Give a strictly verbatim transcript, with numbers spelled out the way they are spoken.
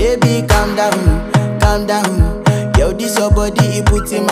Baby, calm down, calm down. Yo, this your body, it puts in my